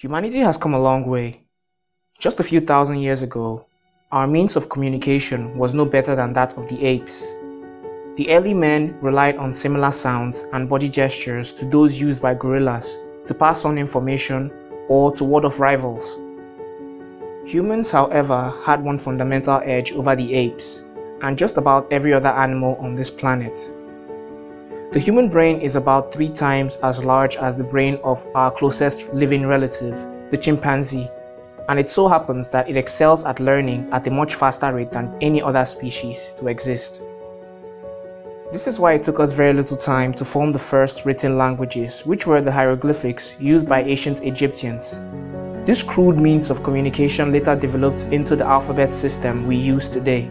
Humanity has come a long way. Just a few thousand years ago, our means of communication was no better than that of the apes. The early men relied on similar sounds and body gestures to those used by gorillas to pass on information or to ward off rivals. Humans, however, had one fundamental edge over the apes and just about every other animal on this planet. The human brain is about 3 times as large as the brain of our closest living relative, the chimpanzee, and it so happens that it excels at learning at a much faster rate than any other species to exist. This is why it took us very little time to form the first written languages, which were the hieroglyphics used by ancient Egyptians. This crude means of communication later developed into the alphabet system we use today.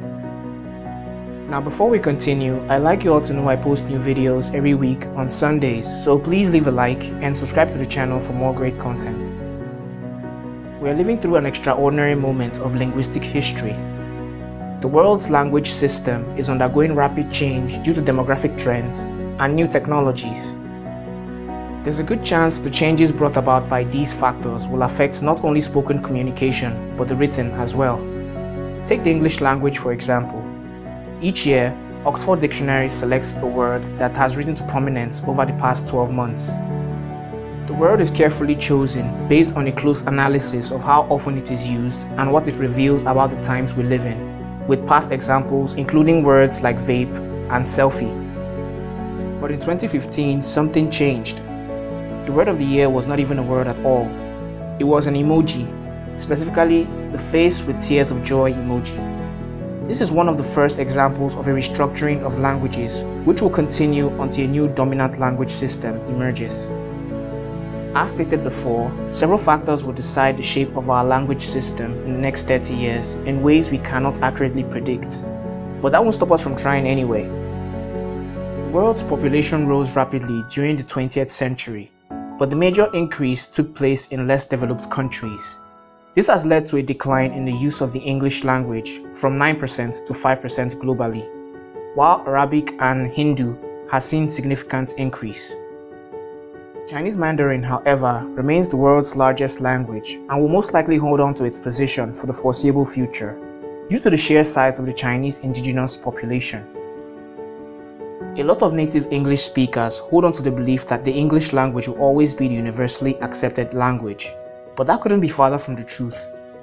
Now before we continue, I'd like you all to know I post new videos every week on Sundays, so please leave a like and subscribe to the channel for more great content. We are living through an extraordinary moment of linguistic history. The world's language system is undergoing rapid change due to demographic trends and new technologies. There's a good chance the changes brought about by these factors will affect not only spoken communication, but the written as well. Take the English language for example. Each year, Oxford Dictionary selects a word that has risen to prominence over the past 12 months. The word is carefully chosen based on a close analysis of how often it is used and what it reveals about the times we live in, with past examples including words like vape and selfie. But in 2015, something changed. The word of the year was not even a word at all. It was an emoji, specifically the face with tears of joy emoji. This is one of the first examples of a restructuring of languages, which will continue until a new dominant language system emerges. As stated before, several factors will decide the shape of our language system in the next 30 years in ways we cannot accurately predict. But that won't stop us from trying anyway. The world's population rose rapidly during the 20th century, but the major increase took place in less developed countries. This has led to a decline in the use of the English language from 9% to 5% globally, while Arabic and Hindu has seen significant increase. Chinese Mandarin, however, remains the world's largest language and will most likely hold on to its position for the foreseeable future, due to the sheer size of the Chinese indigenous population. A lot of native English speakers hold on to the belief that the English language will always be the universally accepted language. But that couldn't be farther from the truth.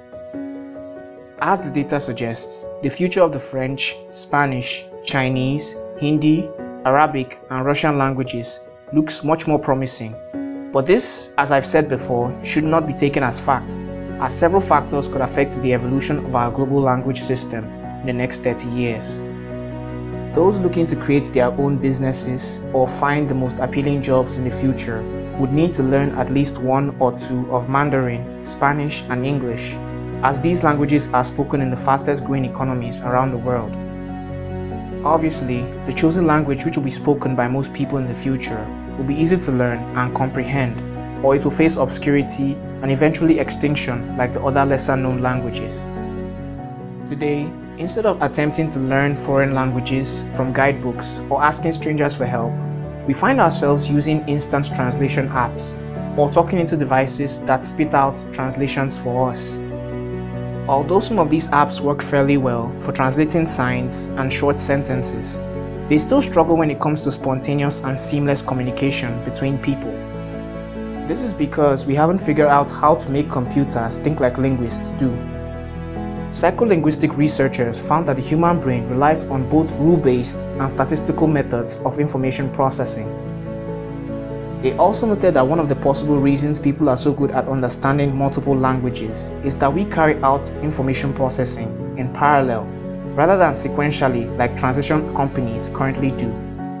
As the data suggests, the future of the French, Spanish, Chinese, Hindi, Arabic, and Russian languages looks much more promising. But this, as I've said before, should not be taken as fact, as several factors could affect the evolution of our global language system in the next 30 years. Those looking to create their own businesses or find the most appealing jobs in the future would need to learn at least 1 or 2 of Mandarin, Spanish, and English, as these languages are spoken in the fastest growing economies around the world. Obviously, the chosen language which will be spoken by most people in the future will be easy to learn and comprehend, or it will face obscurity and eventually extinction like the other lesser known languages. Today, instead of attempting to learn foreign languages from guidebooks or asking strangers for help, we find ourselves using instant translation apps or talking into devices that spit out translations for us. Although some of these apps work fairly well for translating signs and short sentences, they still struggle when it comes to spontaneous and seamless communication between people. This is because we haven't figured out how to make computers think like linguists do. Psycholinguistic researchers found that the human brain relies on both rule-based and statistical methods of information processing. They also noted that one of the possible reasons people are so good at understanding multiple languages is that we carry out information processing in parallel, rather than sequentially like translation companies currently do.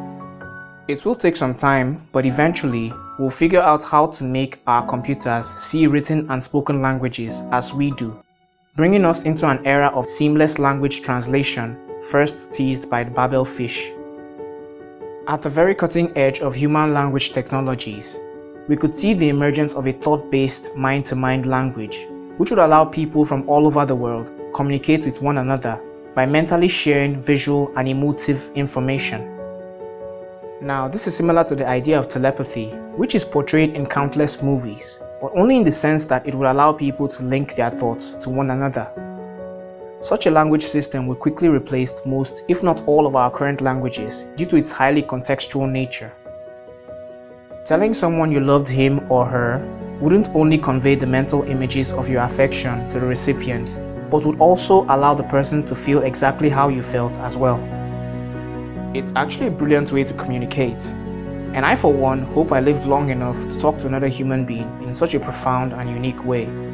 It will take some time, but eventually we'll figure out how to make our computers see written and spoken languages as we do, bringing us into an era of seamless language translation, first teased by the Babel fish. At the very cutting edge of human language technologies, we could see the emergence of a thought-based mind-to-mind language, which would allow people from all over the world communicate with one another by mentally sharing visual and emotive information. Now, this is similar to the idea of telepathy, which is portrayed in countless movies, but only in the sense that it would allow people to link their thoughts to one another. Such a language system would quickly replace most, if not all, of our current languages due to its highly contextual nature. Telling someone you loved him or her wouldn't only convey the mental images of your affection to the recipient, but would also allow the person to feel exactly how you felt as well. It's actually a brilliant way to communicate, and I for one hope I lived long enough to talk to another human being in such a profound and unique way.